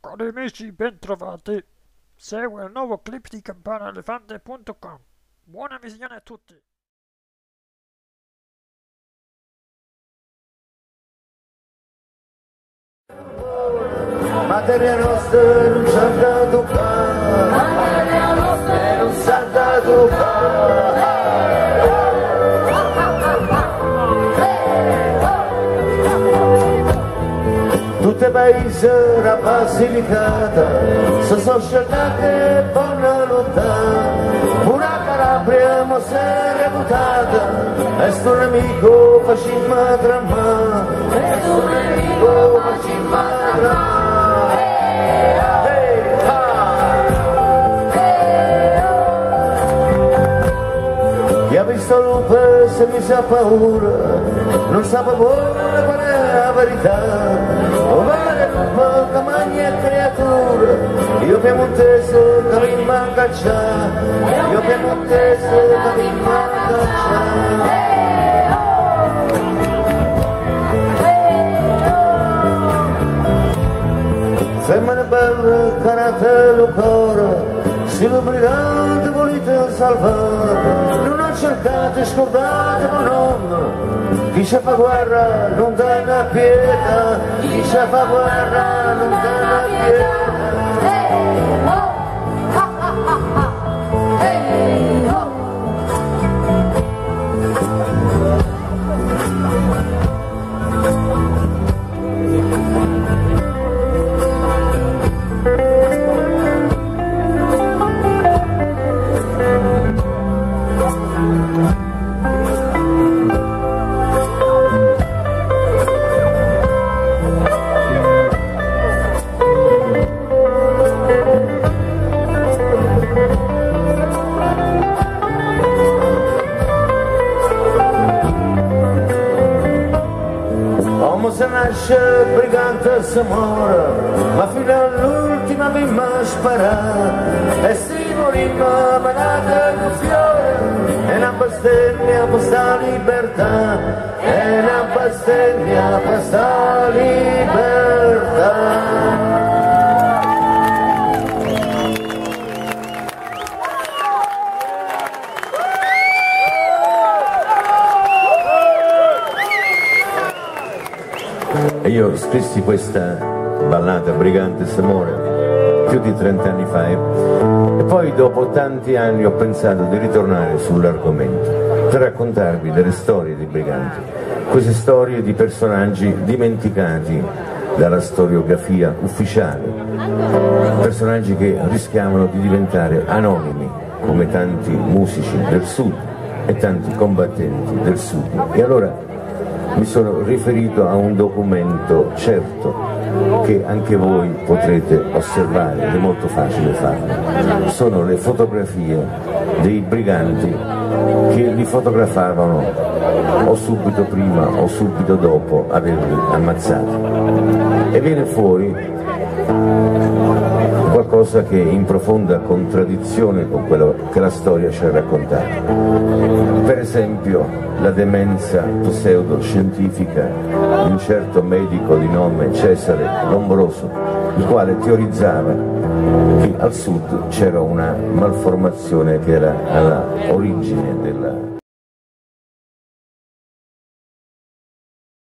Cari amici, bentrovati. Segue il nuovo clip di campanaelefante.com. Buona visione a tutti. Materia nostra non s'ha da toccare, materia nostra non s'ha da toccare. Tutte paesi la Basilicata, se sono scelte buona lottare, una Calabria mo si è reputata, e sto nemico facimma tramare, e sto nemico facimma tramare. Chi ha visto lupo se mi sa paura, non sa paura qual è la verità. O vale lupo che mangia creatura, io piemontese che mi manca c'è, io piemontese che mi manca c'è. Femmine belle, caratello cuore, se l'obbligate volete salvare, non cercate, scordate ma non, chi ci fa guerra non dà pietà, chi ci fa guerra non dà pietà. Se nasce brigante si muore, ma fino all'ultima prima sparare, e si morimmo manate di fiore, e una bestemmia per sta libertà, e una bestemmia per sta libertà. E io scrissi questa ballata Brigante s'amore più di 30 anni fa e poi dopo tanti anni ho pensato di ritornare sull'argomento per raccontarvi delle storie di briganti, queste storie di personaggi dimenticati dalla storiografia ufficiale, personaggi che rischiavano di diventare anonimi come tanti musici del sud e tanti combattenti del sud. E allora mi sono riferito a un documento certo che anche voi potrete osservare, ed è molto facile farlo. Sono le fotografie dei briganti che li fotografavano o subito prima o subito dopo averli ammazzati. E viene fuori qualcosa che è in profonda contraddizione con quello che la storia ci ha raccontato. Per esempio la demenza pseudoscientifica di un certo medico di nome Cesare Lombroso, il quale teorizzava che al sud c'era una malformazione che era alla origine